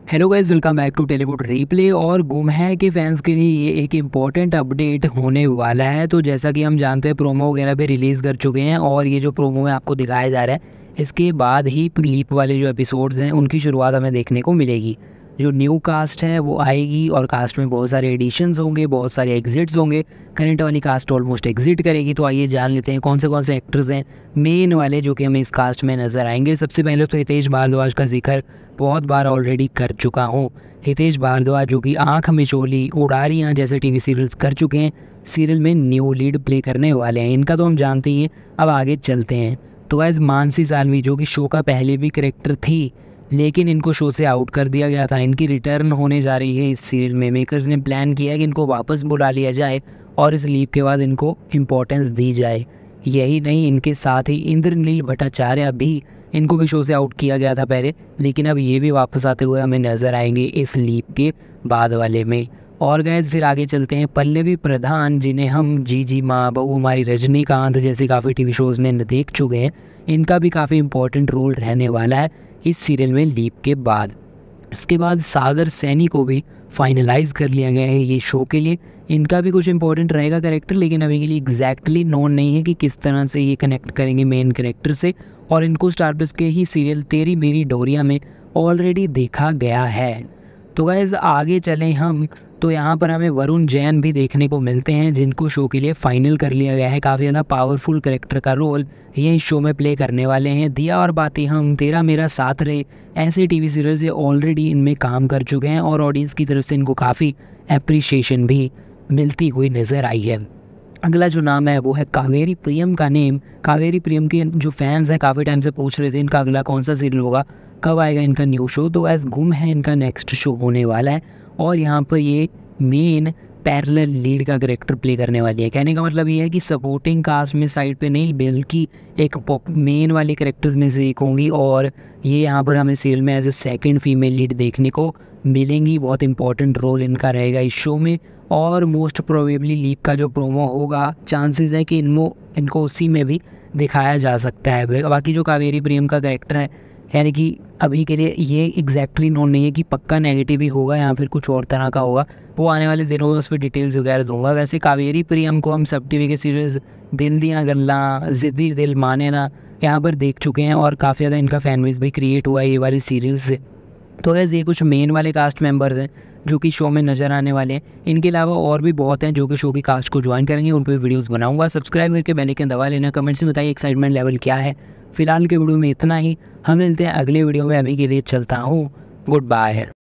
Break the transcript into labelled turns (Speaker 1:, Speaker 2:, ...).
Speaker 1: Hello guys, welcome back to Tellywood replay. और गुम है कि फैंस के लिए ये एक इम्पॉर्टेंट अपडेट होने वाला है। तो जैसा कि हम जानते हैं, प्रोमो वगैरह भी रिलीज़ कर चुके हैं और ये जो प्रोमो में आपको दिखाया जा रहा है, इसके बाद ही लीप वाले जो एपिसोड्स हैं उनकी शुरुआत हमें देखने को मिलेगी। जो न्यू कास्ट है वो आएगी और कास्ट में बहुत सारे एडिशंस होंगे, बहुत सारे एग्जिट्स होंगे। करंट वाली कास्ट ऑलमोस्ट एग्जिट करेगी। तो आइए जान लेते हैं कौन से एक्टर्स हैं मेन वाले जो कि हमें इस कास्ट में नज़र आएंगे। सबसे पहले तो हितेश भारद्वाज का जिक्र बहुत बार ऑलरेडी कर चुका हूँ। हितेश भारद्वाज जो कि आँख मिचोली, उड़ारियाँ जैसे टीवी सीरियल्स कर चुके हैं, सीरियल में न्यू लीड प्ले करने वाले हैं। इनका तो हम जानते ही हैं। अब आगे चलते हैं। तो गाइस, मानसी सालवी जो कि शो का पहले भी करेक्टर थी, लेकिन इनको शो से आउट कर दिया गया था। इनकी रिटर्न होने जा रही है इस सीरियल में। मेकर्स ने प्लान किया है कि इनको वापस बुला लिया जाए और इस लीप के बाद इनको इम्पोर्टेंस दी जाए। यही नहीं, इनके साथ ही इंद्रनील भट्टाचार्य भी, इनको भी शो से आउट किया गया था पहले, लेकिन अब ये भी वापस आते हुए हमें नज़र आएंगे इस लीप के बाद वाले में। और गैस फिर आगे चलते हैं। पल्लवी प्रधान, जिन्हें हम जी माँ, बहू हमारी, रजनीकांत जैसे काफ़ी टीवी शोज़ में देख चुके हैं, इनका भी काफ़ी इंपॉर्टेंट रोल रहने वाला है इस सीरियल में लीप के बाद। उसके बाद सागर सैनी को भी फाइनलाइज कर लिया गया है ये शो के लिए। इनका भी कुछ इंपॉर्टेंट रहेगा कैरेक्टर, लेकिन अभी के लिए एग्जैक्टली नोन नहीं है कि किस तरह से ये कनेक्ट करेंगे मेन कैरेक्टर से। और इनको स्टार प्लस के ही सीरियल तेरी मेरी डोरिया में ऑलरेडी देखा गया है। तो गाइस आगे चलें हम, तो यहाँ पर हमें वरुण जैन भी देखने को मिलते हैं, जिनको शो के लिए फाइनल कर लिया गया है। काफ़ी ज़्यादा पावरफुल कैरेक्टर का रोल ये इस शो में प्ले करने वाले हैं। दिया और बातें हम, तेरा मेरा साथ रहे, ऐसे टीवी सीरियल से ऑलरेडी इनमें काम कर चुके हैं और ऑडियंस की तरफ से इनको काफ़ी एप्रिशिएशन भी मिलती हुई नज़र आई है। अगला जो नाम है वो है कावेरी प्रियम का नेम। कावेरी प्रियम के जो फैंस हैं काफ़ी टाइम से पूछ रहे थे इनका अगला कौन सा सीरियल होगा, कब आएगा इनका न्यू शो। तो एज गुम है इनका नेक्स्ट शो होने वाला है और यहाँ पर ये मेन पैरेलल लीड का कैरेक्टर प्ले करने वाली है। कहने का मतलब ये है कि सपोर्टिंग कास्ट में साइड पे नहीं, बल्कि एक मेन वाले कैरेक्टर्स में से एक होंगी और ये यहाँ पर हमें सीरियल में as a second female lead देखने को मिलेंगी। बहुत इंपॉर्टेंट रोल इनका रहेगा इस शो में। और मोस्ट प्रोबेबली लीप का जो प्रोमो होगा, चांसेस है कि इनको उसी में भी दिखाया जा सकता है। बाकी जो कावेरी प्रियम का कैरेक्टर है, यानी कि अभी के लिए ये एग्जैक्टली नोन नहीं है कि पक्का नेगेटिव ही होगा या फिर कुछ और तरह का होगा। वो आने वाले दिनों में उस पर डिटेल्स वगैरह दूंगा। वैसे कावेरी प्रियम को हम सब टीवी के सीरीज़ दिल दिया गल्ला, जिद्दी दिल माने ना, यहाँ पर देख चुके हैं और काफ़ी ज़्यादा इनका फैन बेस भी क्रिएट हुआ है ये वाली सीरीज़ से। तो वैसे ये कुछ मेन वाले कास्ट मेंबर्स हैं जो कि शो में नज़र आने वाले हैं। इनके अलावा और भी बहुत हैं जो कि शो की कास्ट को ज्वाइन करेंगे, उन पर वीडियोस बनाऊंगा। सब्सक्राइब करके बेल आइकन दबा लेना। कमेंट्स में बताइए एक्साइटमेंट लेवल क्या है। फिलहाल के वीडियो में इतना ही, हम मिलते हैं अगले वीडियो में। अभी के लिए चलता हूँ, गुड बाय।